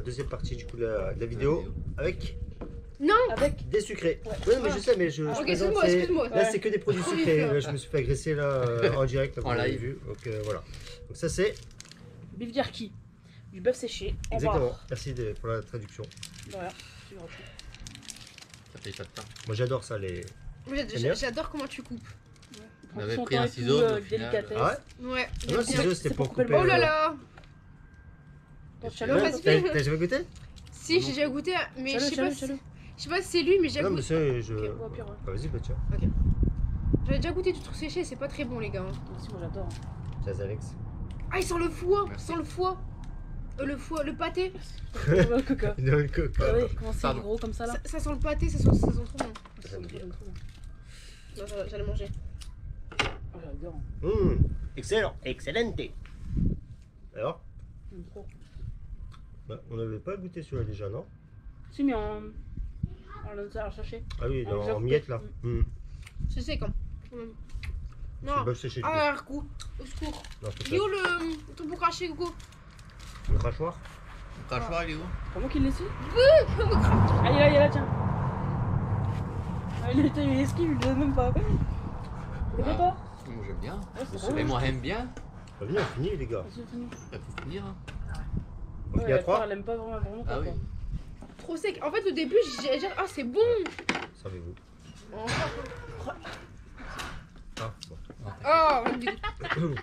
deuxième partie du coup de la vidéo avec Non. Avec des sucrés. Ouais. Ouais, mais je sais, mais je Ok, présente, excuse-moi, c'est- excuse-moi. Là, c'est que des produits Trop sucrés. vite, là. Je me suis fait agresser là en direct, là, vous En l'avez live. vu. Donc voilà. Donc ça c'est beef jerky, du bœuf séché en exactement. barre. Merci pour la traduction. Voilà, c'est gratuit. Ça paye pas de pain. Moi j'adore ça les. Moi, j'adore comment tu coupes. On avait Son pris temps un et tout, ciseau, mais au délicatesse. Ah ouais. Ouais. Non, j'aime bien. ciseaux c'était c'est pour pour couper couper. le Oh là là. Bon, Ouais, chaleur, vas-y. T'as jamais goûté? Si, j'ai déjà goûté, mais je sais pas si chaleur. je sais pas si c'est lui, mais j'ai Non mais goûté. c'est je. Ok, bon, pire, ouais. Ah, vas-y bah tiens. J'avais déjà goûté du truc séché, c'est pas très bon les gars. Aussi, moi j'adore. Tiens Alex. Ah, il sent le foie, Merci. sans le foie. Le foie, le pâté. Le coca. Non, le coca. Ah ouais, comment c'est Pardon. gros comme ça là Ça sent le pâté, ça sent trop bon. J'aime bien. Non, j'allais manger. Oh, j'adore. Excellent, excellente. Alors, J'aime trop. bah, on n'avait pas goûté celui-là déjà, non? Si, mais en sachet. Ah oui, Ah, dans, j'ai en goûté. miettes là. C'est sec hein. C'est le Non. bœuf séché du coup. Ah, coup. Au secours. Non, c'est Il est pas où le ton pour cracher, Gogo? le crachoir. Le crachoir, il est où? Comment qu'il laisse? Ah, il est là, tiens. Ah, il esquive, il le donne même pas. C'est pas toi? Moi j'aime bien. Ouais, c'est Et bon. moi j'aime bien. Bah, venez, on finit les gars. Vas-y, on finit. Ça peut finir. Hein. On finit à 3. Elle aime pas vraiment Ah pas, oui. quoi. Trop sec. En fait, au début, j'ai dit ah, c'est bon. Savez-vous. Ah, bon. Ah, on me dégoûte.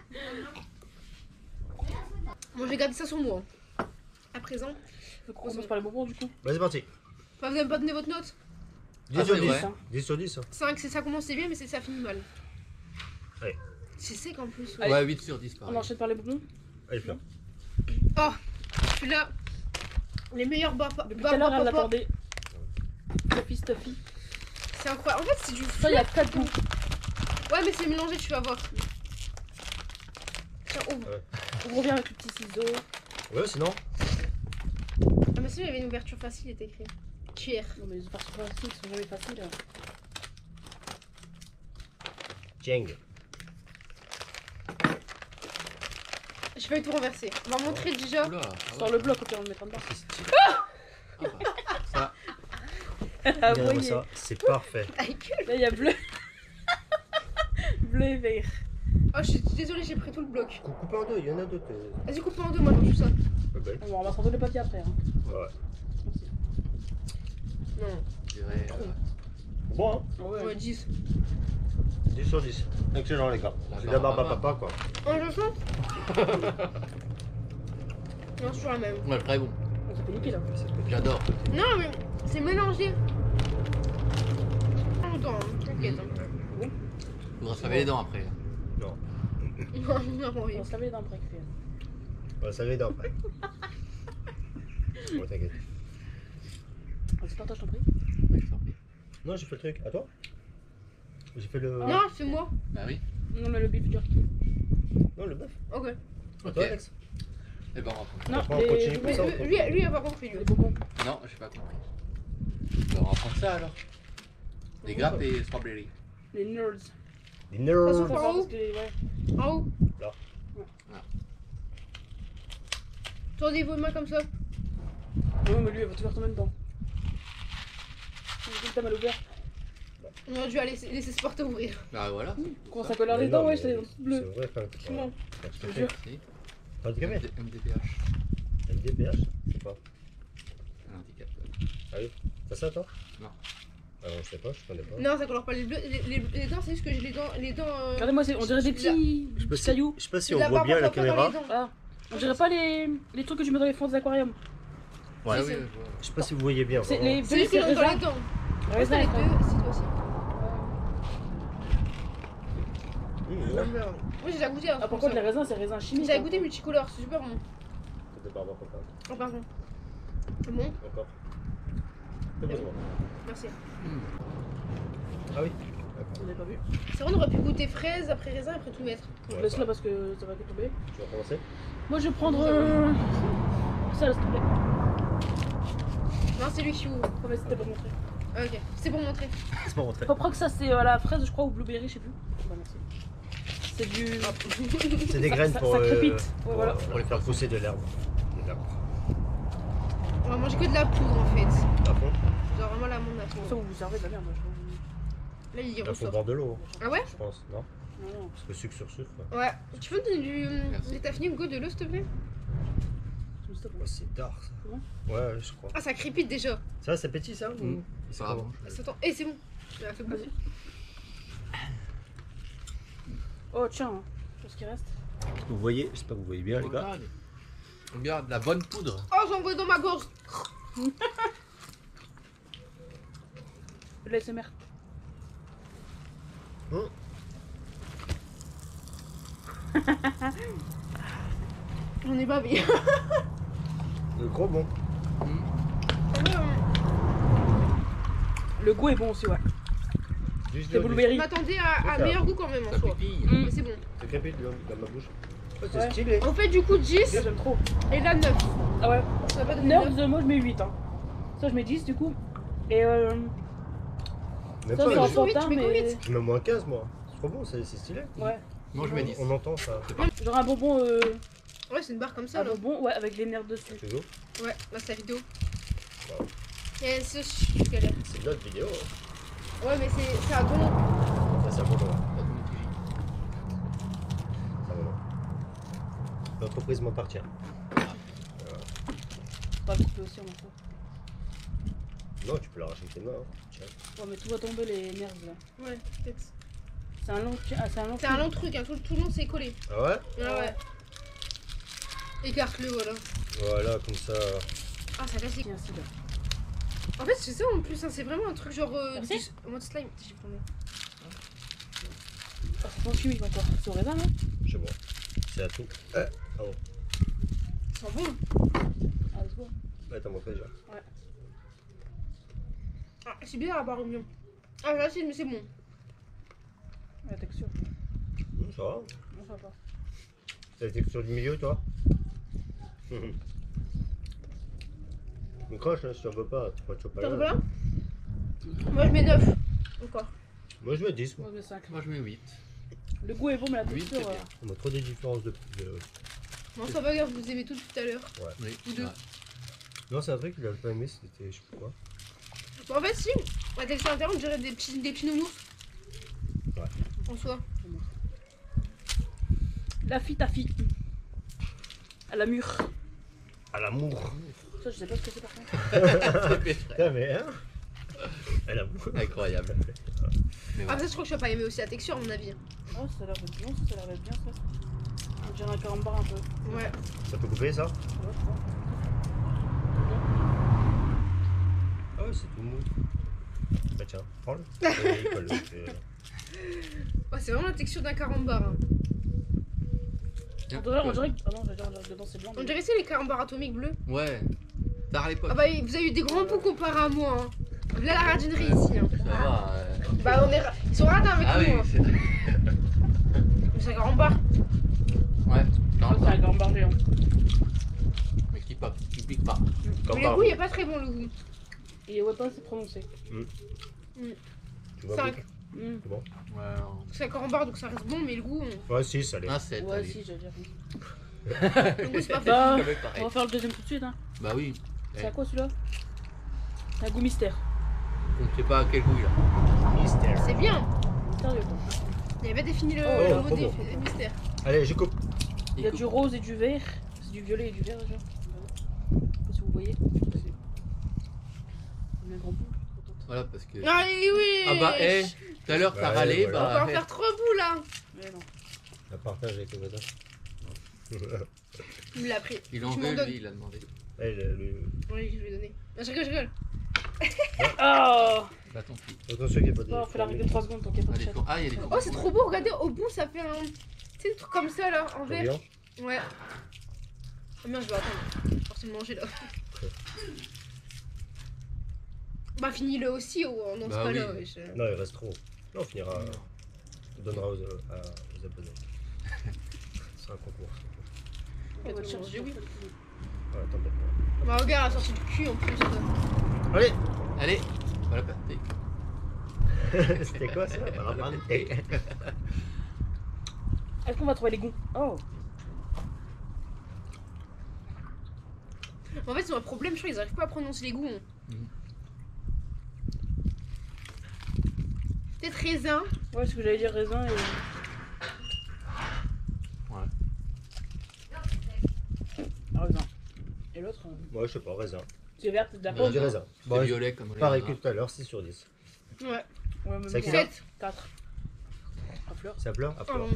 Bon, j'ai gardé ça sur moi. À présent, Faut qu'on commence par les bonbons du coup. Bah, c'est parti. bah, vous n'avez pas donné votre note? 10 Ah, sur c'est 10. vrai. 10 sur 10. 5, ça commence bien, mais ça finit mal. Ouais. C'est sec en plus. Allez. Ouais, 8 sur 10 On pareil. enchaîne par les bonbons. Allez, fleur. Oh, celui-là, les meilleurs Depuis tout à l'heure, elle l'attendait. Stuffy. C'est incroyable. En fait, c'est du Ça, il y a 4 goûts. Ouais, mais c'est mélangé, tu vas voir. Tiens, ouvre. Ouais. On revient avec le petit ciseau. Ouais, sinon. Ah, mais si, il y avait une ouverture facile, il était écrit. Cuir. Non, mais les opérations faciles sont jamais faciles. Hein. Jeng. Je vais tout renverser. On va montrer déjà. Oula, Sur le bloc, ok, on le mettra dedans. C'est stylé. Ça, Ah, Regardez-moi voyez. ça, c'est parfait. Avec Là, il y a bleu. Bleu et vert. Oh, je suis désolée, j'ai pris tout le bloc. Coupé en deux, il y en a d'autres. Vas-y, coupe en deux, moi, dans tout ça. Ouais, bah, Bon, on va se rendre le papier après. Hein. ouais. Merci. Non. je dirais. Bon, hein. Ah ouais. Ouais, 10. 10 sur 10. Excellent, les gars. La C'est de la barbe à barbe papa, quoi. Oh, je sens. Non, c'est toujours la même. Ouais, très bon. On s'est fait niquer là. J'adore. Non, mais c'est mélangé. Attends, t'inquiète. hein. Faudra se laver les dents après. Non. Non, non, On oui. va se laver les dents après. On va s'arrêter après. Bon, t'inquiète. Vas-y, partage, je t'en prie. Ouais, sans prie. Non, j'ai fait le truc. À toi? J'ai fait le. Non, c'est moi. Bah oui. Non, mais le beef jerky. Non, le bœuf. Ok. À Ok. toi, Alex. Et ben on reprend. Non, Après, on continue Mais comme ça. lui, il a pas compris, lui. les bonbons. Non, j'ai pas compris. Bah, on va prendre ça alors. Des grappes et strawberry. Les nerds. Les Façon nerds. En Parce haut. que, ouais. En haut. Là. Là. Tournez vos mains comme ça. Non, mais lui, il va tout faire tomber dedans. T'as mal ouvert. On aurait dû laisser ce porte ouvrir. Bah voilà. Comment ça colore les dents, ouais, c'est bleu. C'est vrai, enfin. Comment Je te jure. Si. Handicapé. MDPH. MDPH? C'est pas. Un handicap. Ah oui. T'as ça, toi? Non. Ah non, je sais pas, je connais pas. Non, ça colore pas les bleus. Les dents, c'est juste que j'ai les dents. Regardez-moi, on dirait des petits Je sais pas cailloux. je sais pas si on la voit barbe bien à la papa dans caméra. les dents. Ah, on dirait pas les trucs que tu mets dans les fonds des aquariums. Ouais, Si, oui, si. je vois. Je sais pas si vous voyez bien. C'est vraiment. les C'est juste qu'ils ont dans les dents. Ouais, C'est les ça, deux, c'est toi aussi. Mmh, Moi, ouais. j'ai déjà goûté. Hein, Ah, par contre, les raisins, c'est raisins chimiques. J'ai goûté multicolore, c'est super bon. T'as des barbes à papa. Oh, pardon. C'est bon, Encore. C'est bon, c'est bon. merci. Ah oui. Vous n'avez pas vu. C'est vrai, on aurait pu goûter fraise, après raisin, après tout mettre. Je Ouais, laisse bah. là parce que ça va tomber. Tu vas commencer? Moi, je vais prendre ça, laisse tomber. Non, c'est lui qui ouvre. Oh, mais c'était pas montré. Ah, ok, c'est pour montrer. C'est pas rentré. Faut croire que ça, c'est la fraise, je crois, ou blueberry, je sais plus. Bah, merci. C'est du. Ah, C'est des Ça- graines ça- pour, ça crépite. Ouais, pour, voilà. pour les faire pousser de l'herbe. De l'herbe. va manger que de la poudre en fait. À fond. Genre vraiment la monde la Ça, poudre. vous vous servez de la merde. Là il Il faut ressort. boire de l'eau, Ah ouais? je pense, non? Non, non. Parce que sucre sur sucre. Ouais. Tu peux me donner du. Merci. T'as fini Hugo de l'eau s'il te plaît? Oh, c'est tard ça. Ouais. Ouais, je crois. Ah ça crépite déjà. Ça, c'est petit ça ou... Mm. C'est Ça comment? avance. Ah, attends. Eh c'est bon. Ah, fais Vas-y. Oh tiens, hein. Qu'est-ce qui reste? Vous voyez, j'espère que vous voyez bien les gars. Regarde. Regarde, la bonne poudre. Oh j'en vois dans ma gorge. De l'ASMR. Hum. J'en ai bavé. Le gros bon. Le goût est bon aussi, ouais. Juste C'est Je blueberry. m'attendais à ça. meilleur goût quand même en Ça soi. pipille. Mm. Mais c'est bon. Ça crépite dans ma bouche. Oh, c'est Ouais. stylé. On fait du coup 10 Ça, j'aime trop. et là 9. Ah ouais. Ça va pas donner Nerds, 9. moi je mets 8. Hein. Ça, je mets 10 du coup. Et Même ça, pas, c'est mais en je- fantin, tu mets mais. combien je mets moins 15 moi. C'est trop bon, c'est stylé. Ouais. Moi je mets 10. On entend ça. Genre un bonbon. Ouais c'est une barre comme ça Un là. bonbon, ouais, avec les nerfs dessus. C'est beau. Ouais, là c'est la vidéo. Wow. Il y a une sauce, je galère. C'est notre vidéo. Hein. Ouais mais c'est à bon. Ça, c'est bon. Pas comme les TJ. Ça va. L'entreprise m'appartient. Pas le couper aussi, on en fout. Non, tu peux l'arracher avec tes mains. Hein. Tiens. Ouais, mais tout va tomber les nerfs là. Ouais, peut-être. C'est un long. Ah, c'est un long. C'est un long truc, hein. tout le long c'est collé. Ah ouais? Ouais, ouais. Écarte-le, voilà. Voilà, comme ça. Ah, ça casse les... Tiens, c'est là. En fait, c'est ça en plus, hein. C'est vraiment un truc genre. Merci. En mode slime. J'ai pas mis. Oh, c'est pas chimique encore. C'est au raisin, non? Chez moi. C'est à tout. Pardon. Ça sent bon. Ah, let's go. Ouais, t'as montré déjà. Ah, c'est bizarre la barre au mignon. Ah, là, mais c'est bon. La texture. Ça va. Non, ça va pas. T'as la texture du milieu, toi? Mais croche, hein, si tu en veux pas, tu prends pas T'en veux là. pas? Moi, je mets 9. Encore. Moi, je mets 10. Moi, Moi. je mets 5. Moi je mets 8. Le goût est bon, mais la Oui, texture. c'est bien. On a trop des différences de. Non, ça va, vous aimez tout à l'heure. Oui. Ou deux. Ouais. Non, c'est un truc qu'il avait pas aimé, c'était je sais pas quoi. Bon, en fait, si. La texture intérieure, on dirait des petits nounours. Ouais. En soi. La fille, ta fille. À la mûre. À l'amour. Ça, je sais pas ce que c'est par contre. Putain, mais hein? À l'amour. Incroyable. Mais Ah, ouais. ça, je crois que je vais pas aimer aussi la texture, à mon avis. Oh, ça a l'air d'être bon, ça a l'air d'être bien ça. On dirait un carambar un peu. Ouais. Ça peut couper ça? Ouais, je crois. Ah ouais, c'est tout mou. Bah tiens, prends-le. Et il colle, Ouais, c'est vraiment la texture d'un carambar. Hein. On dirait que. Ah non, j'allais dire, dedans c'est blanc. On mais- dirait c'est les carambars atomiques bleus. Ouais. Tard à l'époque. Ah bah vous avez eu des grands poux comparé à moi. Hein. Là la radinerie ici. Hein. Ça va. Bah ils sont radins avec Ah nous. oui, Hein. c'est. Mais c'est un carambar. Ouais. Ah, c'est un carambar géant. Mais qui pop, qui pique pas. Comme Mais le par- goût il est pas très bon le goût. Et ouais, pas assez prononcé. Tu vois, 5. c'est bon. Ouais. C'est un carambar donc ça reste bon mais le goût, Ouais, si, ça l'est. Un 7. Ouais, allez. si, j'allais dire. le goût c'est pas fait. Bah, Ça va être on pareil. va faire le deuxième tout de suite. Hein. Bah oui. C'est à quoi celui-là? C'est un goût mystère. On sait pas à quel goût il a. Mystère. C'est bien. Mystérieux quoi. Il avait défini le, Oh, le trop mot des bon. mystère. Allez, je coupe. Il y a du rose et du vert. C'est du violet et du vert déjà. Je sais pas si vous voyez. Il y a un grand bout. Voilà, parce que. Allez oui. Ah bah, tout à l'heure t'as Ouais, râlé, voilà. On va bah. en faire 3 bouts là. Mais non. La partage avec le voisin. Il me l'a pris. Il en Tu m'en veut, donnes. lui, il a demandé. Allez, Oui, je vais donner. Non, je rigole. Oh, Bah tant pis. Attention qu'il n'y ait pas de. on fait la règle de 3 secondes tant qu'il n'y a Ah, pas de les chat. four- ah, il y a des Oh, c'est trop beau. Regardez, au bout, ça fait un. Tu sais, des trucs comme ça là, en vert. Tourbillon. Ouais. Oh merde, je vais attendre. Force de le manger là. Bah, finis-le aussi, oh, non, c'est Bah pas oui. là. wesh. Non, il reste trop. Non, on finira. On donnera aux abonnés. C'est un concours. Ouais, On va tout le chercher, manger, oui. Ouais, t'embête pas. Bah, regarde, elle a sorti du cul en plus. Allez. Allez, voilà, pâté. C'était quoi ça? Parapente. Est-ce qu'on va trouver les goûts? Oh, En fait, ils ont un problème, je crois, ils arrivent pas à prononcer les goûts. Hein. Mhm. Peut-être raisin. Ouais, ce que j'allais dire, raisin et. Ouais. Raisin. Et l'autre, Moi, je sais pas, raisin. c'est verte, c'est de la Ouais, Moi, pomme. je dis raisin. C'est Bon, violet comme pareil les que tout à l'heure, 6 sur 10. Ouais. Ouais, même Ça pas. qui va 7. 4. À fleur. Ça pleure à fleur.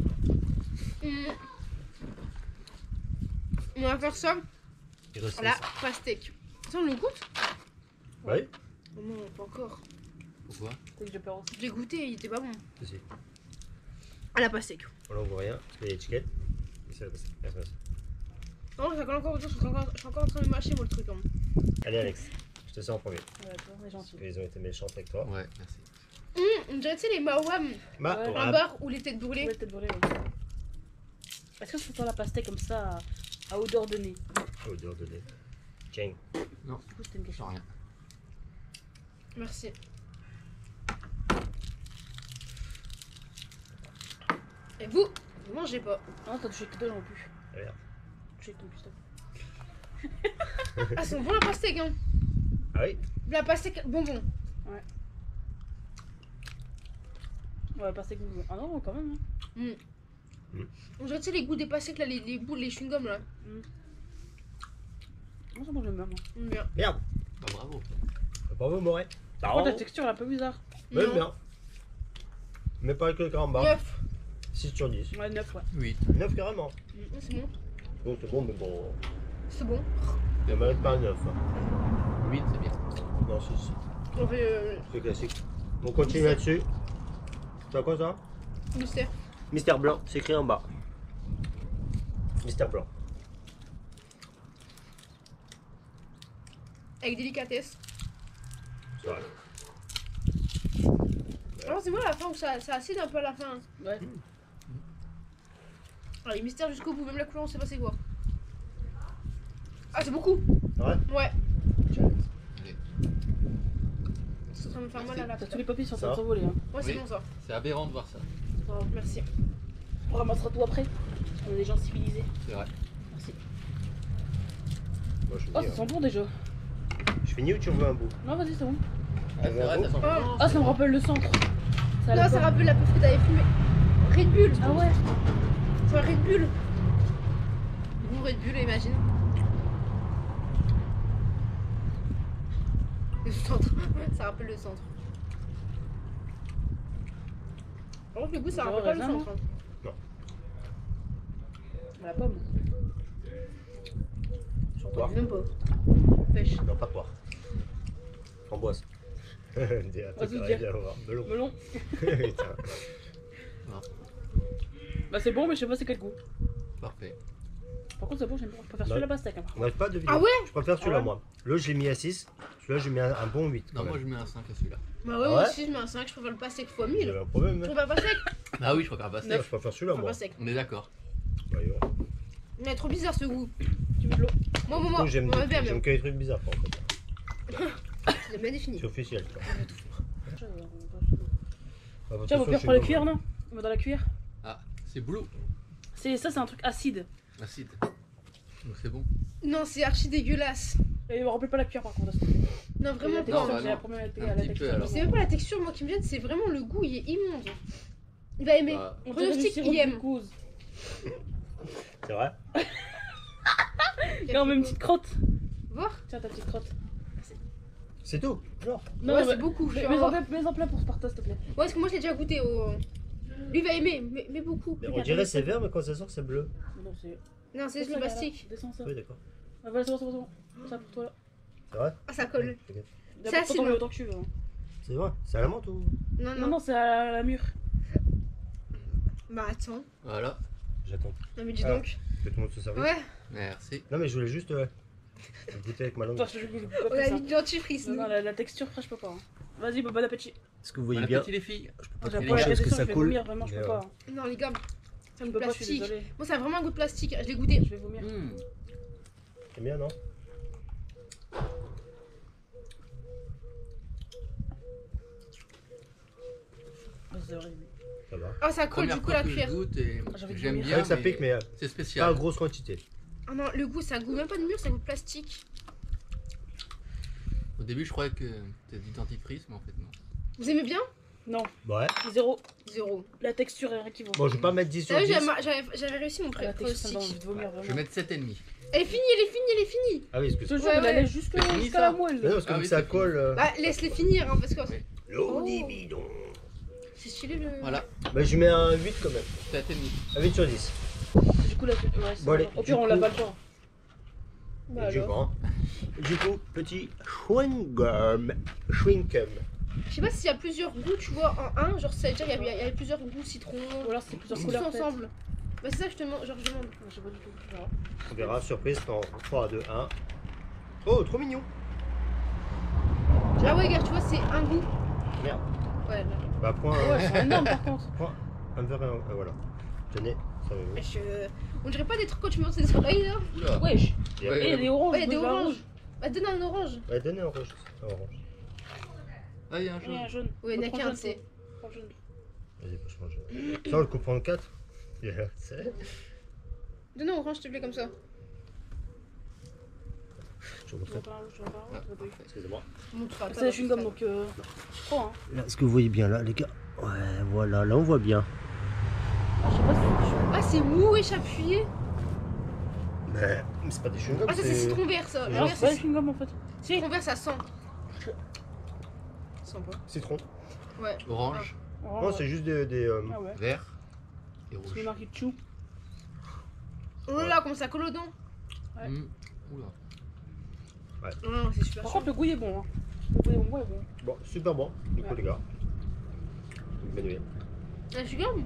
On va faire ça. Il reste La ça. pastèque. Ça, on le goûte? Oui, Oh non, pas encore. Pourquoi? T'as dit, j'ai peur aussi. J'ai goûté, il était pas bon. si. À la pastèque. On n'en voit rien, parce qu'il y a l'étiquette. Et c'est la pastèque. Merci, merci. Non, ça colle encore autour, je suis encore en train de mâcher moi le truc. Hein. Allez, Alex, je te sers en premier. Ouais, toi, on est gentil. Parce qu'ils ont été méchants avec toi. Ouais, merci. On dirait, tu sais, les mawam, Bah, Ouais. un voilà. bar ou les têtes brûlées. Ouais, tête brûlée, ouais. Est-ce que ça sent la pastèque comme ça à odeur de nez? Odeur de lait. Tiens. Non, Du coup, c'était une je question. sens rien. Merci. Et vous mangez pas. Ah, t'as touché tes doigts non plus. Regarde. Touché ton pistolet. Ah, c'est bon la pastèque, hein. Ah oui. La pastèque bonbon. Ouais, pastèque bonbon. Ah non, quand même. Hein. On dirait, tu sais, les goûts des pastèques, là, les boules, les chewing-gums, là. Moi, ça mange bien, moi. Bien. Merde. Bah bravo. Bravo, Moret. Par contre, la texture elle est un peu bizarre. Même Non. bien. Mais pas avec le carambar. 9. 6 sur 10. Ouais, 9, ouais. 8. 9 carrément. C'est bon. Bon, c'est bon, mais bon. C'est bon. Il ne mérite pas un 9. 8, c'est bien. Non, 6. On fait C'est classique. On continue là-dessus. C'est quoi ça? mystère. Mystère blanc, c'est écrit en bas. Mystère blanc. Avec délicatesse. C'est vrai. Alors, c'est moi à la fin où ça acide un peu à la fin. Ouais. Alors, les mystères jusqu'au bout, même la couleur, on sait pas c'est quoi. Ah, c'est beaucoup. Ouais. Ouais. Allez. C'est en train de me faire mal à la T'as tête. tous les papiers sont en Ça train de s'envoler. Hein. Ouais, c'est Oui. bon ça. C'est aberrant de voir ça. Oh, merci. On ramassera tout après. On est des gens civilisés. C'est vrai. Merci. Moi, je Oh, finis, ça sent bon déjà. Je finis ou tu en veux un bout? Non, vas-y, c'est bon. Ah, c'est vrai, ça sent Ah. bon. Ah, ça me rappelle le centre. Ça a la Non, ça pomme. rappelle la puff que t'avais fumé. Red Bull. Ah ouais. C'est un Red Bull. Bon, Red Bull, imagine. Le centre. Ça rappelle le centre. Par contre, le goût, ça Genre rappelle pas le raisin, centre. hein. La pomme. Toi? Même pas. Pêche. Non, pas poire. Framboise. Des trucs Vas-y, à dire. rien à voir. Melon. Melon. Putain. Bah, c'est bon, mais je sais pas c'est quel goût. Parfait. Par contre, c'est bon, j'aime bien. Je préfère Ouais. celui-là pastèque. Hein. On n'arrive pas à deviner. Ah ouais? Je préfère celui-là, Ah ouais. moi. L'autre, j'ai mis à 6. Celui-là, j'ai mis un bon 8. Non, moi je mets un 5 à celui-là. Bah ouais, Ah moi ouais aussi, je mets un 5. Je préfère le pastèque x 1000. J'avais un problème. Je Hein. préfère le pastèque. Ah oui, je préfère pas Je steak. préfère Je celui-là, préfère moi. le pastèque. On est d'accord. Bah, yo. Mais trop bizarre ce goût. Tu mets de l'eau. Moi, Du coup, j'aime moi, bien, j'aime que les trucs bizarres, en fait. C'est bien défini. C'est officiel, quoi. Tiens, Bah, de toute on va façon, cuire je pour la suis cuire, non? On va dans la cuire. Ah, c'est bleu. Ça, c'est un truc acide. Acide. Donc c'est bon. Non, c'est archi dégueulasse. Et on rappelle pas la cuire par contre. Non, vraiment La pas. texture, bah c'est non. la première Un la petit peu, texture. alors. C'est même pas la texture, moi, qui me gêne, c'est vraiment le goût, il est immonde. Il va aimer. Bah, On dirait du Pronostic, sirop il de aime. glucose. C'est vrai? Là, on met une petite crotte. Voir. Tiens, ta petite crotte. C'est tout? Genre? Non, Ouais, mais- c'est beaucoup. Mets genre. en plat pour Sparta, s'il te plaît. Ouais, parce que moi, j'ai déjà goûté au. Lui, il va aimer, mais beaucoup. Mais on dirait c'est vert, mais quand ça sort, c'est bleu. Non, c'est. Non, c'est juste le plastique. Descends ça. Oui, d'accord. Ah, voilà, c'est bon, c'est bon, c'est bon. Ça pour toi là. C'est vrai? Ah, ça colle. Ok. D'abord, acide, t'en mets hein. autant que tu veux. Hein. C'est vrai? C'est à la menthe ou? Non, Non, non. non, c'est à la mûre. Bah, attends. voilà. J'attends Non, mais dis Ah. donc. que tout le monde se serve. Ouais, Merci. Non, mais je voulais juste goûter avec ma langue. Attends, je goûte on pas a ça. mis de dentifrice. Non, nous. non, la texture fraîche, je peux pas. Hein. Vas-y, bon appétit. Est-ce que vous Bon voyez bien? appétit les filles. Je peux J'ai pas un trouver problème quelque avec chose la que texture, ça je vais coule. vomir, vraiment, je peux mais, pas. Non, les gars, c'est un Je goût peux pas, je suis plastique. désolée. Moi, ça a vraiment un goût de plastique. Je l'ai goûté. Je vais vomir. Mmh. C'est bien, non? Ah, c'est horrible. Ça va. Ah, ça colle Première du coup fois la que je cuillère. goûte et J'ai envie de j'aime vomir. C'est bien. vrai que ça mais pique, mais c'est pas en spécial. grosse quantité. Ah non, le goût, ça goûte même pas de mûr, ça goûte plastique. Au début, je croyais que c'était du dentifrice, mais en fait, non. Vous aimez bien? Non, Ouais. 0. 0. La texture est rien qui vaut. Bon, je vais pas mettre 10 sur T'as vu, 10. j'avais réussi mon Ah, la texture, ça me donne envie pronostic. de vomir, Je vais vraiment. mettre 7,5. Elle est finie, elle est finie, elle est finie. Ah oui, Je te excuse-moi. jure, Ouais, elle ouais. allait jusqu'à C'est fini, jusqu'à la ça moelle. Mais non, parce que Ah comme oui, ça c'est colle. Bah, laisse-les finir, hein, parce que L'eau bidon. c'est stylé le. Voilà, Bah, je lui mets un 8 quand même. 7,5. Un 8 sur 10. Du coup, là, ouais, c'est Bon, allez, bon. Au du pire, on l'a coup- pas le temps. Bah, Et du alors. coup, Du coup, petit chewing-gum. Chewing-gum. Je sais pas s'il y a plusieurs goûts, tu vois, en un. Genre, ça veut dire qu'il y avait plusieurs goûts citron. Ou alors, c'est plusieurs Tous couleurs. peut-être. ensemble. Bah, c'est ça que je te demande. Genre, je demande. Je sais pas du tout. on verra. On verra, surprise, dans 3, 2, 1. Oh, trop mignon. Ah ouais, regarde, tu vois, c'est un goût. Merde. Ouais, là. Bah, point. Ouais, c'est énorme par contre. Point. Un verre et un. Voilà. Tenez, ça va mieux. On dirait pas des trucs quand tu me lances des oreilles là. Oula. Wesh. Et Ouais. Et les oranges. Ouais, il y a des de la oranges. rouge. Bah, donne un orange. Ouais, donnez un orange. Un orange. Ah, il y a un Il y a un jaune. jaune. Ouais, il y en a Prends qu'un, jaune, c'est. toi. Prends jaune. Vas-y, faut changer. Ça, on le coupe en 4. C'est. Donne un orange, s'il te plaît, comme ça. Je vous Tu veux montre. pas un rouge, tu veux pas un rouge, tu veux pas un- Excusez-moi. Montre pas. C'est la chewing-gum donc. Prends hein. Là, est-ce que vous voyez bien là, les gars? Ouais, voilà, là on voit bien. Ah, je sais pas si Ah, c'est mou et appuyé. Mais c'est pas des chewing-gums, Ah, ça, c'est citron vert, ça. Le Non, Non, vert, c'est pas c'est la chewing-gum en fait. citron vert, ça sent. Ça sent pas. Citron. Ouais. Orange, Non, c'est juste des Ah ouais. vert et C'est rouge. marqué chou. Oh là là, comment ça colle aux dents. Ouais. Oula. Non, c'est super Par chaud. contre, le goût est bon. Hein. Le goût est bon, ouais, bon. Bon, super bon, du coup, Ouais. les gars. Manuel. La chewing-gum.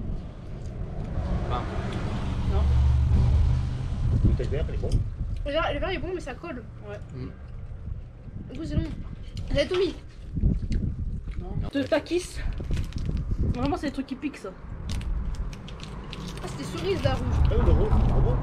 Bouteille vert, elle est bon. Le verre est bon, mais ça colle. Ouais. Du coup, c'est long. J'ai tout mis. Non. De Takis. Vraiment, c'est des trucs qui piquent ça. Ah, c'était cerise, la rouge. Ah oui, le rouge, trop bon.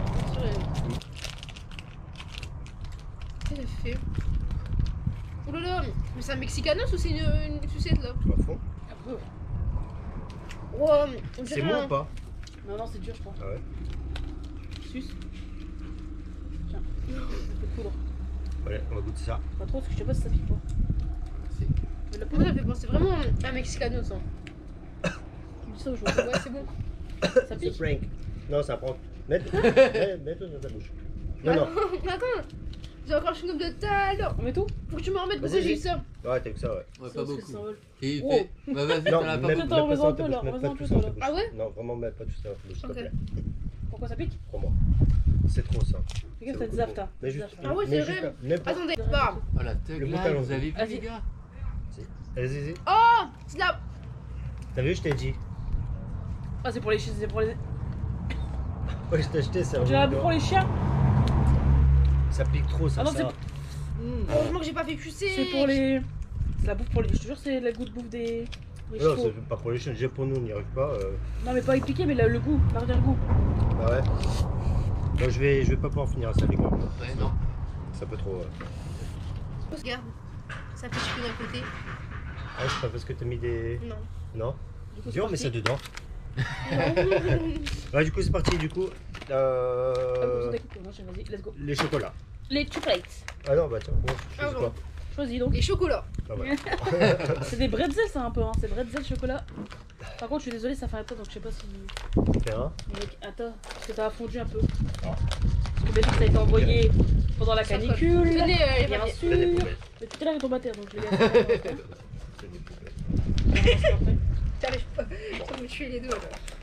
Qu'est-ce qu'elle fait? Oh là là, mais c'est un mexicanos ou c'est une sucette là? Je m'en fous. Un peu. Oh, on C'est dirait bon un- ou pas? Non, non, c'est dur, je crois. Ah ouais. Suce. Tiens. Un peu de poudre. Allez, on va goûter ça. Pas trop, parce que je sais pas si ça pique pas. C'est Mais de la Moi, poudre, ça me fait penser vraiment à un mexicanos. Hein. tu me dis ça au jour. Ouais, c'est bon. Ça C'est pique. prank. Non, ça prend. Mets-le dans ta bouche. Non, non. Attends, j'ai encore le chewing-gum de tout à l'heure. On met tout? Faut que tu me remettes Vas-y, pourquoi j'ai eu vas-y. ça. Ouais, t'as que ça, ouais. ouais, C'est pas parce que ça beaucoup. s'envole. Et il Wow. fait. Bah, vas-y, Non, t'en as pas mets Attends, beaucoup. on va pas ça dans un ta peu, là, bouche, mets on va pas un tout peu, ça dans là. ta bouche. Ah ouais? Non, vraiment, mets pas tout ça dans ta bouche, s'il te Ok. plaît. Pourquoi ça pique? Crois-moi. C'est trop ça. Regarde, C'est t'as des beaucoup aftas. Mais juste. Ah ouais, mais c'est juste vrai. n'importe- Attendez, bah. Oh la thug Le là, boutal, vous avez vu Vas-y. les gars? Allez, vas-y. Oh, c'est la. T'as vu, je t'ai dit. Ah, c'est pour les chiens, c'est pour les. Ouais, je t'ai acheté ça. Tu l'as pour les chiens? Ça pique trop, ça. Ah non, ça. c'est- Heureusement que j'ai pas fait QC. C'est pour les. C'est la bouffe pour les. Je te jure, c'est la goutte bouffe des. des Non, chevaux. c'est pas pour les chiens, déjà pour nous, on n'y arrive pas. Non, mais pas épiqué, mais le goût, l'arrière-goût. Bah ouais. Bon, je vais pas pouvoir finir ça, les gars. Ouais, non. Ça peut trop. Regarde, ça fait chier d'un côté. Ah, c'est pas parce que t'as mis des. Non. Non. Du coup, c'est Dis, on met parti. ça dedans. Ouais, du coup, c'est parti. Du coup, Ah, bon, c'est d'accord. Non, vas-y, let's go. les chocolats. Les chocolates. Ah non, bah tiens, bon, je Ah sais bon. quoi. Choisis donc. Les chocolats. Ah ouais. C'est des bretzels, ça un peu, hein. C'est bretzel chocolat. Par contre, je suis désolée, ça fait un peu, donc je sais pas si. Fais un. Mec, attends, parce que ça a fondu un peu. Parce que Belgique, ça a été envoyé pendant la Ça colle. canicule. Tenez, les Bien papiers. sûr. Fais des poubelles. Mais tout à l'heure, ils tombent à terre, donc je les garde. Fais des poubelles. T'arrives pas. Ça va me tuer les deux là.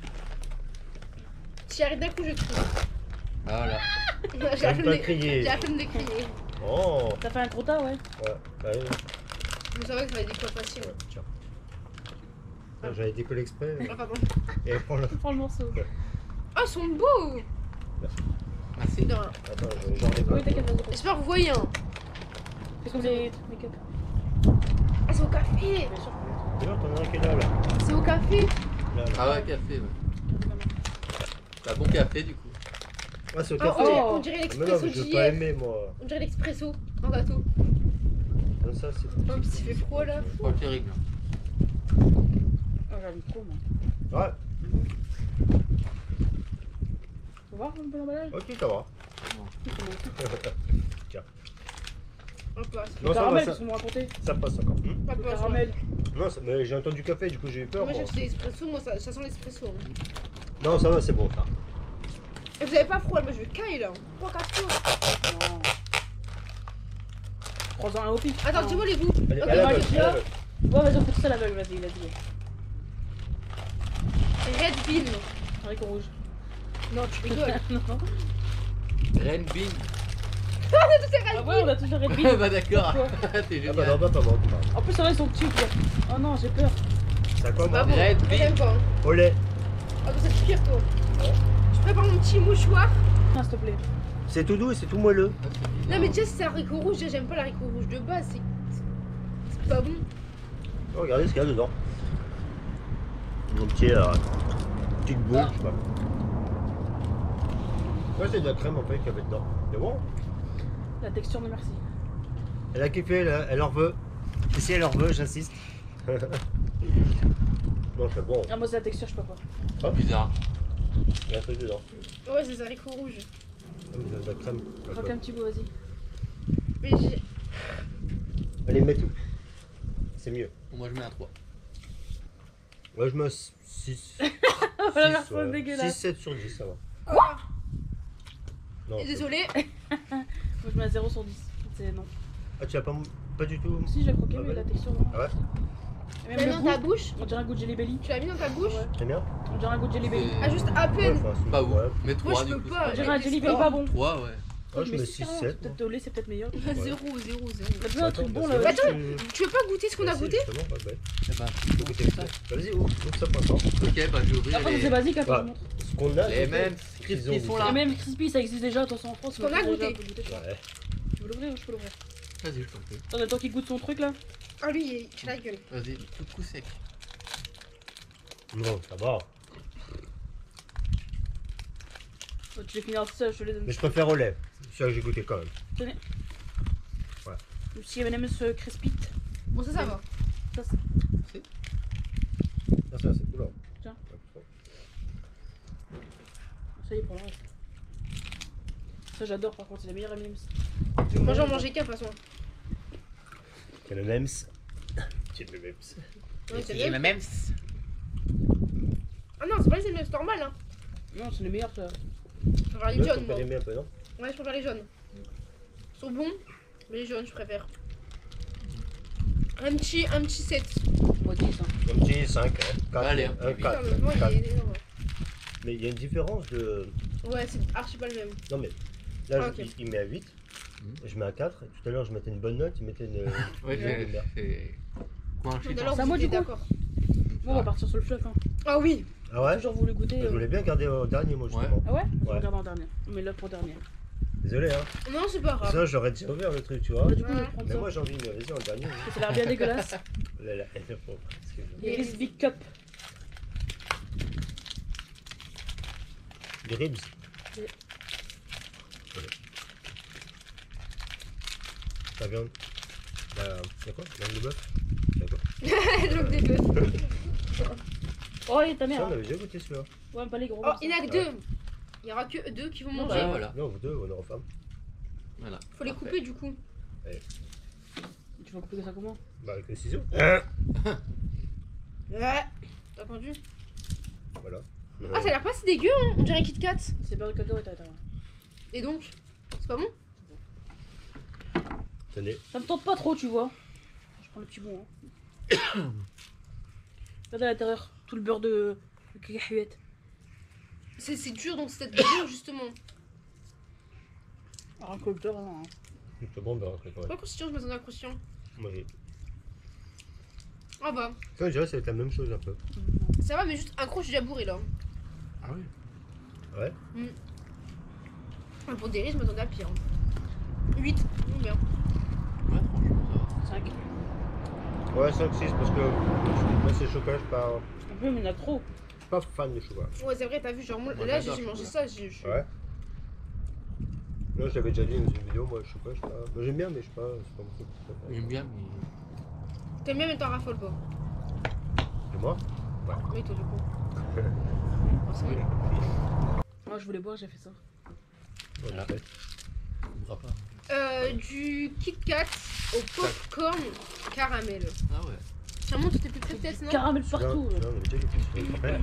Si j'arrive d'un coup, je tue. Voilà. J'ai la J'arrive flemme pas à de crier. j'ai la flemme de crier. Oh. T'as fait un gros tas, ouais. Ouais. Bah oui. Je savais que ça va être des quoi facile. Ouais, tiens. Ah, j'avais décollé exprès. Ah, pardon. Et prends-le. Prends le morceau. Ah, ils sont beaux. Merci. Non. Attends, j'en ai pas. Oui, t'inquiète, vas-y. J'espère que vous voyez. Hein. Fais comme les make-up. Ah, c'est au café. Bien sûr. D'ailleurs, t'en as un qui est là, là. C'est au café. Là, là. Ah ouais, café, ouais. Bah, bon café du coup. Ah, c'est au Oh, café. on dirait Mais non, l'expresso mais je veux d'hier. pas aimer, moi. On dirait l'expresso en gâteau. Comme ça, c'est. Même s'il fait froid là. Pas terrible. Ah, j'aime trop, moi. Ouais, Faut voir un peu l'emballage? ok, ça va. Un peu, c'est Non, Le ça va, caramel, ça, ils sont me raconter. ça passe encore. pas Le peu. caramel. Non, mais j'ai entendu café, du coup j'ai eu peur. Moi j'ai Moi. acheté l'espresso, moi ça sent l'espresso. Hein. Non, ça va, c'est bon ça. Et vous avez pas froid, moi je vais cailler là. 3-4 fois. Non. Prends-en un au pif. Attends, Non. dis-moi les goûts. Allez, Ok, à l'aveugle, vas-y, à l'aveugle. Ouais, vas-y, on fait tout ça à l'aveugle, vas-y, let's go. Red Bean. Haricot rouge. Non, tu rigoles. Non. Ren Bean. Ah ouais, on a toujours Red Bean. Bah d'accord. Pourquoi T'es Ah bah non, génial. pas moi. En plus, là, ils sont petits ou quoi? Oh non, j'ai peur. C'est à quoi C'est moi pas bon. Red Moi, Bean. j'aime pas. Hein. Au lait. Ah, bah, c'est pire toi. Ouais. Je prépare mon petit mouchoir. Ah, s'il te plaît. C'est tout doux et c'est tout moelleux. Ah, c'est bizarre. Non, mais déjà, c'est haricot rouge. Déjà, j'aime pas l'haricot rouge de base. C'est pas bon. Oh, regardez ce qu'il y a dedans. Une petite boule, je sais pas. Ouais, c'est de la crème en fait qu'il y avait dedans. C'est bon. La texture de merci. Elle a kiffé, elle en veut. Et si elle en veut, j'insiste. Non, c'est bon. Ah, moi, c'est la texture, je sais pas quoi. Bizarre. Il y a un truc dedans. Ouais, c'est des haricots rouges. Ah, mais c'est de la crème. Croque un petit bout, vas-y. Mais j'ai. Allez, mets tout. C'est mieux. Bon, moi je mets un 3. Ouais, je mets 6. Oh la personne dégueulasse. 7 sur 10, ça va. Quoi Non. Désolé. Moi, je mets un 0 sur 10. C'est non. Ah, tu l'as pas du tout. Si, je l'ai croqué, Ah mais ouais. la texture, non. Ah ouais. Et Tu l'as même mis le dans goût, ta bouche on dirait un goût de Jelly Belly. Tu l'as mis dans ta bouche Ouais. C'est bien. On dirait un goût de Jelly Belly. Ah, juste à peine. Pas ouf. Ouais. Mais 3 Moi, je du peux coup. pas. On dirait un Jelly Belly pas bon. 3 ouais. Ah, je Mais mets si, 6, carrément, 7. peut-être au lait, c'est peut-être meilleur. 0, 0, 0. On a besoin d'un truc bon là. Bah, attends, tu veux pas goûter ce qu'on a goûté Justement, ouais, ouais. Eh ben, Faut goûter ça. Vas-y, ouvre ça pour l'instant. ok, bah je vais ouvrir Après, c'est les, basique, attends, Ouais. je montre. Ce qu'on a. les c'est mêmes qu'ils crispy ont sont goûté. là. Et même Crispy, ça existe déjà, de toute façon en France. Ce qu'on a on peut goûté. déjà goûter, je crois. Ouais. Tu veux l'ouvrir ou je peux l'ouvrir? Vas-y, je t'en prie. Attends, le temps qu'il goûte son truc là. Ah, lui, il a la gueule. Vas-y, tout coup sec. Non, ça va. Oh, tu les finiras tout ça, je te les donne. Mais je préfère au lait. C'est ça que j'ai goûté quand même. Tenez. Ouais. Le petit M&M's Crispy. Bon, ça va. Ça, c'est. Ah, ça, c'est cool. Hein. Tiens. Ça y est, pour le reste. Ça, j'adore par contre, c'est la meilleure M&M's. Moi, j'en mangeais qu'un de toute façon. C'est le MEMS. C'est le MEMS. Ouais, c'est C'est le la même. même. Ah non, c'est pas les mêmes, c'est normal. Hein. Non, c'est le meilleur ça. Je préfère les Là, jaunes, faut moi. pas l'aimer un peu, non? Ouais, je préfère les jaunes. Ils sont bons, mais les jaunes, je préfère. Un petit 7. Moi 10. Hein. Un petit 5, 4. Allez, un un petit Putain, 4. le vent, il est énorme. Mais il y a une différence de. Ouais, c'est archi pas le même. Non, mais là, Ah, ok. il met à 8. Mhm. Je mets à 4. Tout à l'heure, je mettais une bonne note. Il mettait une. Ouais, une merde. c'est. Quoi, un Donc, shit, alors, C'est à vous moi, étiez du coup. d'accord. Bon, on va partir sur le fluff. Hein. Ah oui. Ah ouais? J'ai toujours voulu goûter. Je voulais bien garder au dernier, moi, justement. Ah ouais? On Ouais. regarde en dernier. On met là pour dernier. Désolé, hein. Non, c'est pas grave. Ça, j'aurais déjà ouvert le truc, tu vois. Bah, du coup, je vais Ouais. prendre Mais ça. moi, j'ai envie de. Vas-y, en dernier. Parce que ça a l'air bien dégueulasse. Là, là, faut- excuse-moi. Les Reese Big Cup. Les ribs. Oui. Voilà. La viande. C'est quoi? La viande de bœuf? C'est quoi? Donc des deux. Oh, et ta Ça, mère. on Hein. avait déjà goûté celui-là. Ouais, mais pas les gros. Oh, comme il n'y ça. en a que deux. Il y aura que deux qui vont Non, manger. bah, voilà. Non, vous deux, honneur aux femmes. Voilà. Faut les couper du coup. Tu vas couper ça comment? Bah, avec les ciseaux. Ouais. T'as entendu? Voilà. Ah, ça a l'air pas si dégueu, hein. On dirait un Kit Kat. C'est beurre de cacahuète à l'intérieur. Et donc, c'est pas bon? Tenez. Ça me tente pas trop, tu vois. Je prends le petit bon. Hein. Regarde à l'intérieur, tout le beurre de cacahuète. C'est dur donc c'est dur justement. Alors, un collecteur, hein. C'est bon de rentrer quand même. Pas croustillant, je m'attendais à croustillant. Moi, j'ai. Ah bah, Ça, je dirais que ça va être la même chose un peu. ça va, mais juste un croc, je suis déjà bourré là. Ah oui. Ouais. Pour des riz, je m'attendais à pire. 8, bien. Ouais, franchement, ça 5. Ouais, 5, 6, parce que moi, c'est le chocolat, je suis pas, Un peu, mais il y en a trop. je suis pas fan de chocolat. Ouais, c'est vrai, t'as vu, genre, moi, Moi, là j'adore j'ai le mangé chocolat. ça, je suis. Ouais. Non, je l'avais déjà dit dans une vidéo, moi, le chocolat, je suis pas. Moi, j'aime bien, mais je suis pas. C'est pas mon truc. va. J'aime bien, mais. T'aimes bien, mais t'en raffoles pas. Et moi? Oui, toi du coup. Moi, je voulais boire, j'ai fait ça. Ouais, Voilà. peut-être. comprends pas. Du Kit Kat au popcorn caramel. Ah ouais. Ça monte, c'était plus près peut-être, non? Caramel partout. Tu vois, on avait déjà quelque chose, tu te rappelles?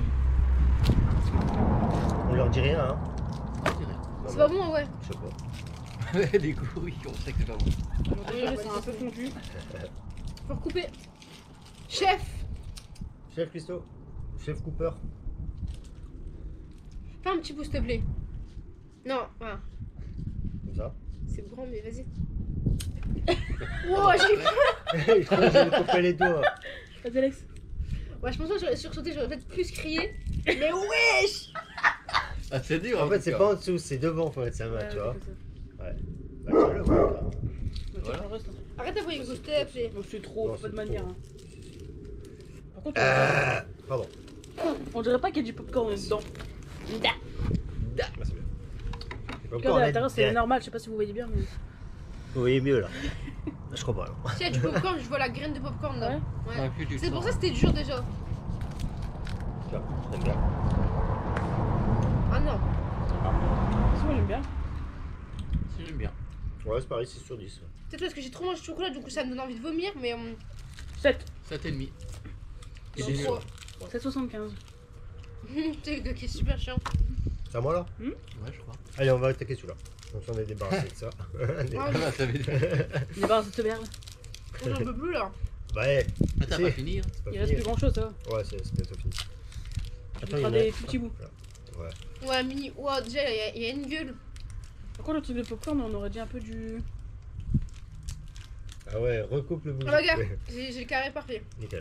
On leur dit rien, hein? On dirait. Non, C'est non, pas bon, ouais. Je sais pas. Ouais, du coup, oui, on sait que c'est pas bon. Désolé, c'est un peu fondu. Faut recouper. Chef! Chef Christo, Chef Cooper. Fais un petit pouce, s'il te plaît. Non, voilà. Comme ça. C'est grand, mais vas-y. Wow, j'ai peur. Il faut que j'ai coupé les doigts. Vas-y, Alex. Ouais, je pense que j'aurais sursauté, j'aurais peut-être plus crié. Mais wesh! Ah, c'est dur. En fait, tout c'est cas. pas en dessous, c'est devant, faut mettre sa main, Ouais, tu ouais, vois. comme ça. Ouais. Bah, tu vois, là, voilà. Bah, tiens, Voilà. le reste, hein. Arrête d'avoir une goutte, s'il te plaît. Donc c'est trop, Non, faut pas de c'est manière. trop. Hein. Par contre, Pardon. on dirait pas qu'il y a du popcorn dedans. Ah, c'est bien. C'est pas Regardez encore à l'intérieur, c'est bien. normal, je sais pas si vous voyez bien, mais. Vous voyez mieux là. Je crois pas. Si y a du popcorn, je vois la graine de popcorn là. Ouais. Ouais. Ah, plus du C'est sang. pour ça que c'était dur déjà. Tiens, j'aime bien. Ah non. Si, moi j'aime bien. Si, j'aime bien. Ouais, c'est pareil, 6 sur 10. Peut-être parce que j'ai trop mangé de chocolat, du coup ça me donne envie de vomir, mais 7. 7,5. c'est C'est nul. trop. 7,75. C'est le qui est super chiant. C'est à moi là? Ouais, je crois. Allez, on va attaquer celui-là. On s'en est débarrassé de ça. Ah, Ah, bah, ça veut dire. Les barres de cette merde. j'en peux plus là. Ouais, Ah, t'as Si. pas fini, hein. c'est pas Il reste fini. plus grand chose, ça. Ouais, c'est bientôt fini. Tu il y mettras en a- des tout petits bouts. Ouais. Ouais, mini. Ouah, déjà il y a une gueule. Par contre, le truc de popcorn, on aurait dit un peu du. Ah ouais, recoupe le bout. Ah, regarde, Ouais, j'ai le carré parfait. nickel.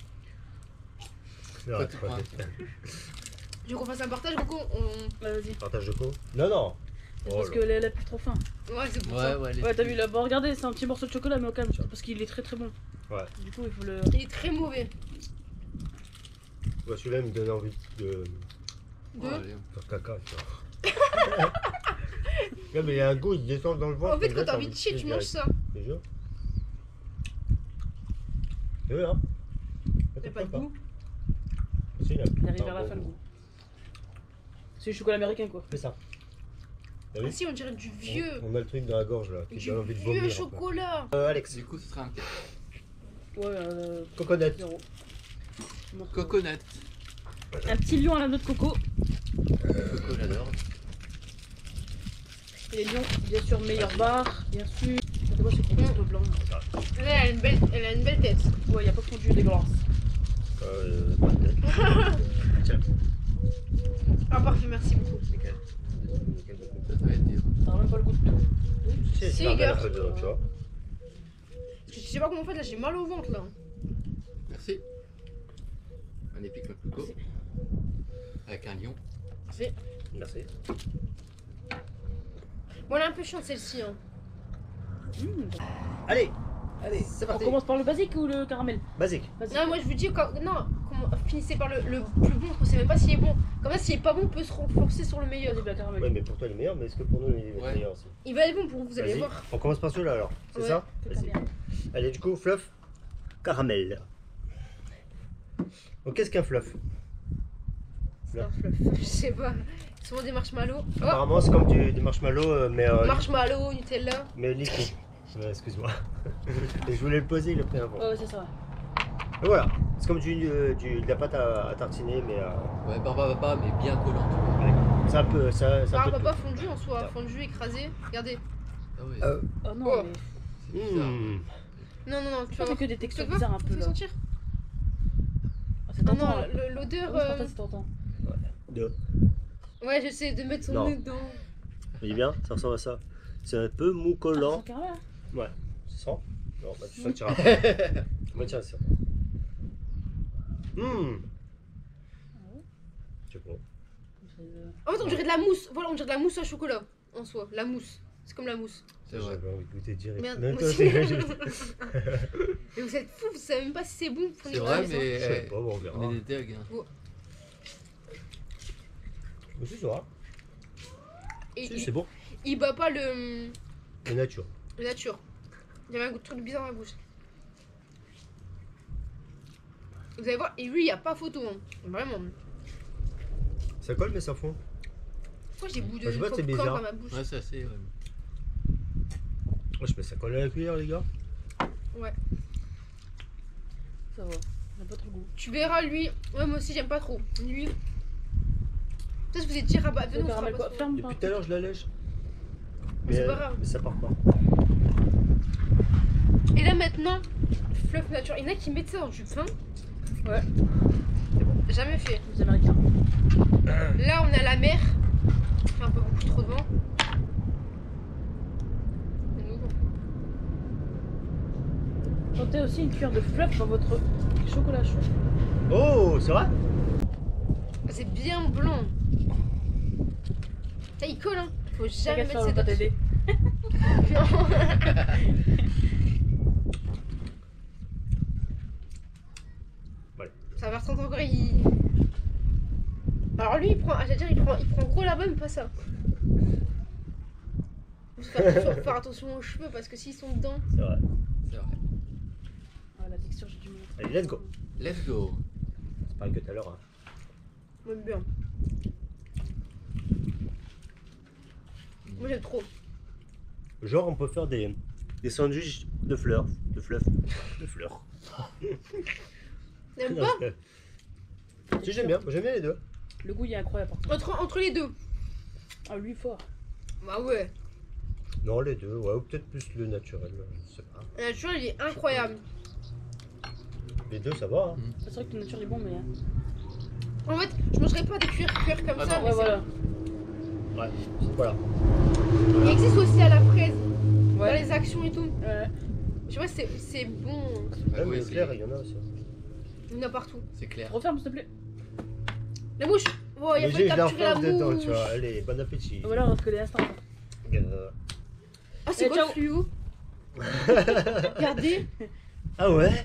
Non, Toi, c'est tu pas prends un fait. Tu veux qu'on fasse un partage, Coco? Bah, vas-y. Partage de co? Non, non. C'est Oh parce là. qu'elle elle a plus trop faim. Ouais, c'est pour Ouais, ça. ouais, les Ouais, t'as vu là, bon, regardez, c'est un petit morceau de chocolat, mais au calme, Tiens. parce qu'il est très très bon. Ouais. Du coup, il faut le. Il est très mauvais. Ouais, celui-là il me donne envie de Deux. Oh, allez. faire caca, tu vois. Ouais, mais il y a un goût, il descend dans le ventre. En fait, comme quand ça, t'as envie de chier, tu manges ça. Je te jure. Tu veux, hein? Y'a pas de goût. Si, là. Il arrive Ah, vers la bon fin le goût. goût. C'est du chocolat américain quoi. Fais ça. T'as Ah vu? si, on dirait du vieux. On a le truc dans la gorge là, qui Du donne envie de vomir. vieux un peu. chocolat. Alex, Du coup, ce sera un petit Ouais, coconut. 0. coconut. Un petit lion à la noix de coco. Coco, j'adore. Et les lions, bien sûr, meilleure barre, bien sûr. Regardez-moi ce compost blanc. Elle a une belle tête. Ouais, y a pas fondu dégueulasse. Pas de tête. Tiens, Ah, parfait, merci beaucoup. nickel. Nickel, beaucoup. Ça va être dur. Ça a même pas le goût de tout. Si, Si, c'est normal, gars. un peu de- tu vois. Je sais pas comment on fait, là j'ai mal au ventre là. Merci. Magnifique le coco. Avec un lion. Merci. Bon, elle est un peu chiante celle-ci. Hein. Allez, c'est On parti. commence par le basique ou le caramel? Basique. Vas-y. Non, moi je vous dis, non, finissez par le plus bon, on sait même pas s'il est bon. Comme ça, s'il est pas bon, on peut se renforcer sur le meilleur. Vas-y, bah, caramel. Ouais, mais pour toi il est meilleur, mais est-ce que pour nous il est Ouais. meilleur aussi? Il va être bon pour vous, vous allez Vas-y. voir. On commence par celui-là alors, c'est Ouais. ça? Fais Vas-y. combien? Allez, du coup, fluff, caramel. Donc, qu'est-ce qu'un fluff? C'est un fluff. Je sais pas. Souvent des marshmallows. Oh, Apparemment, c'est comme des marshmallows, marshmallow, Nutella. mais liquide. Excuse-moi. Et je voulais le poser, il a pris avant. Ouais, c'est ça. Et voilà, c'est comme de la pâte à tartiner, mais Ouais, papa, mais bien collant. Tu vois. c'est un peu. Ça, Non, un peu pas de pas fondu en soi, fondu, écrasé. Regardez. Ah ouais. Oh non, Oh. mais. C'est tout. bizarre. Non, tu Je vas crois voir. que des Tu textures veux bizarres un Tu peu veux là. sentir Ah, c'est Non, tentant. non, là. l'odeur. Oui, c'est tentant, c'est tentant. Deux. Ouais, j'essaie de mettre son Non. nez dedans. Vous voyez bien, ça ressemble à ça. C'est un peu mou Ah, collant. c'est caramel. Ouais, tu sens? Non, bah tu sentiras. Bah tiens, ça. C'est bon. En fait, on dirait de la mousse. Voilà, on dirait de la mousse au chocolat. En soi, la mousse. C'est comme la mousse. C'est vrai. J'avais envie de goûter direct. Merde, Même moi toi, aussi. Mais vous êtes fous, vous savez même pas si c'est bon. Vous prenez C'est pas vrai, la maison. Je sais mais. pas, bon, on verra. On est des thugs. Hein. Mais c'est ça. Et Si, c'est bon. il bat pas le C'est nature. nature. Il y avait un goût de truc bizarre dans la bouche. Vous allez voir, et lui, il n'y a pas photo. Hein. Vraiment. Ça colle, mais ça fond. Pourquoi j'ai goût de Bah, je vois, c'est popcorn bizarre. dans ma bouche? Ouais, c'est assez. Moi, je mets ça coller à la cuillère, les gars. Ça va. J'ai pas trop goût. Tu verras, lui. Ouais, moi aussi, j'aime pas trop. Lui. Peut-être que vous êtes dit rabat. Le Venez, on caramel quoi. fera Ferme Depuis pas. tout à l'heure, je la lèche. Mais c'est pas grave. Mais ça part pas. Et là, maintenant, fluff nature. Il y en a qui mettent ça dans du pain. Ouais. Jamais fait. Les Américains. Là, on a la mer. Il fait un peu beaucoup trop de vent. Et nous, Tentez aussi une cuillère de fluff dans votre chocolat chaud. Oh, c'est vrai? c'est bien blanc. Ça, il colle, hein. Faut jamais T'inquiète, mettre ça va ça pas dessus. t'aider. Ça va ressentir encore. Alors lui, il prend, j'allais dire, il prend gros là-bas, mais pas ça. Faut faire attention aux cheveux parce que s'ils sont dedans. C'est vrai. C'est vrai. Ah, la texture, j'ai du mal. Allez, let's go. Let's go. C'est pareil que tout à l'heure. Hein. Moi, j'aime bien. Moi, j'aime trop. Genre, on peut faire des sandwichs de fleurs. De fluff. De fleurs. T'aimes Non, pas? c'est- Si, j'aime bien. Moi, j'aime bien les deux. Le goût, il est incroyable. Par contre. Entre les deux. Ah, lui, fort. Bah ouais. Non, les deux. Ouais, ou peut-être plus le naturel. Je sais pas. Le naturel, il est incroyable. Les deux, ça va. Hein. C'est vrai que le nature est bon, mais. En fait, je mangerais pas des cuir comme Ah ça, non, mais Ouais, voilà. Ouais, voilà. il existe aussi à la fraise. Dans Ouais. les actions et tout. Ouais. Je vois, c'est bon. Même oui, le c'est- clair, il y en a aussi. Il y en a partout. C'est clair. Referme, s'il te plaît. La mouche. Oh, il a Mais fallu j'ai la capturer la refaire dedans, tu mouche. vois. Allez, bon appétit. Voilà, on se connaît l'instant. Ah, c'est Eh, quoi le ciao. fluo? Regardez. Ah ouais?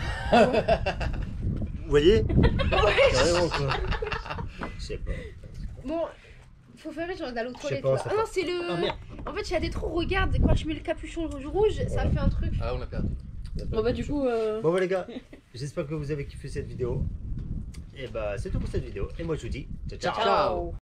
Vous voyez? Carrément, quoi. Je sais pas. Bon, faut faire genre d'aller aux sais toilettes. pas, là. ça Ah non, fait- c'est le. Ah, merde. En fait, il y a des trous. Regarde, quand je mets le capuchon rouge, ça fait un truc. Ah, on a perdu. Bon, bah, du coup. Bon, bah, les gars, j'espère que vous avez kiffé cette vidéo. Et bah, c'est tout pour cette vidéo. Et moi, je vous dis ciao, ciao. Ciao.